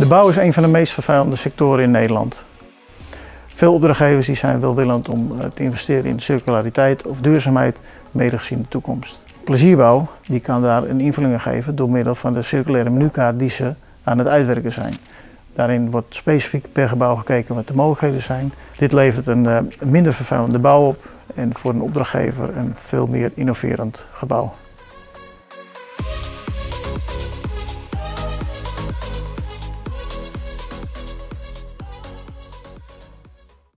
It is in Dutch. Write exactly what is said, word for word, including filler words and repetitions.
De bouw is een van de meest vervuilende sectoren in Nederland. Veel opdrachtgevers die zijn welwillend om te investeren in circulariteit of duurzaamheid, mede gezien de toekomst. Plezierbouw die kan daar een invulling aan geven door middel van de circulaire menukaart die ze aan het uitwerken zijn. Daarin wordt specifiek per gebouw gekeken wat de mogelijkheden zijn. Dit levert een uh, minder vervuilende bouw op en voor een opdrachtgever een veel meer innoverend gebouw.